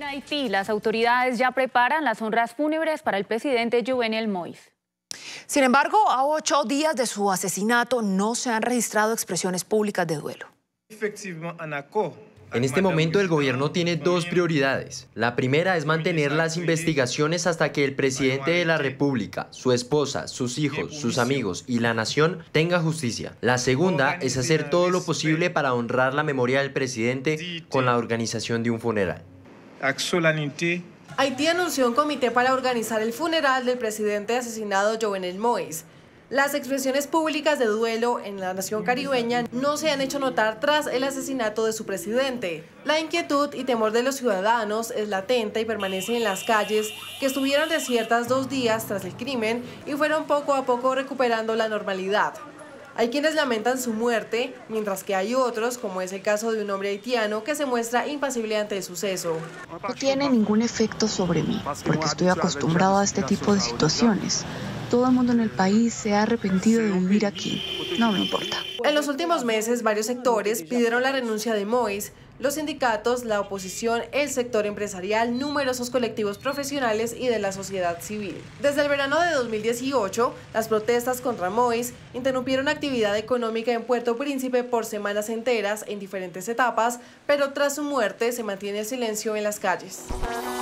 Haití, las autoridades ya preparan las honras fúnebres para el presidente Jovenel Moïse. Sin embargo, a 8 días de su asesinato no se han registrado expresiones públicas de duelo. En este momento el gobierno tiene dos prioridades. La primera es mantener las investigaciones hasta que el presidente de la República, su esposa, sus hijos, sus amigos y la nación tenga justicia. La segunda es hacer todo lo posible para honrar la memoria del presidente con la organización de un funeral. Haití anunció un comité para organizar el funeral del presidente asesinado Jovenel Moïse. Las expresiones públicas de duelo en la nación caribeña no se han hecho notar tras el asesinato de su presidente. La inquietud y temor de los ciudadanos es latente y permanece en las calles, que estuvieron desiertas 2 días tras el crimen y fueron poco a poco recuperando la normalidad. Hay quienes lamentan su muerte, mientras que hay otros, como es el caso de un hombre haitiano, que se muestra impasible ante el suceso. No tiene ningún efecto sobre mí, porque estoy acostumbrado a este tipo de situaciones. Todo el mundo en el país se ha arrepentido de vivir aquí. No me importa. En los últimos meses, varios sectores pidieron la renuncia de Moïse. Los sindicatos, la oposición, el sector empresarial, numerosos colectivos profesionales y de la sociedad civil. Desde el verano de 2018, las protestas contra Moïse interrumpieron actividad económica en Puerto Príncipe por semanas enteras en diferentes etapas, pero tras su muerte se mantiene el silencio en las calles.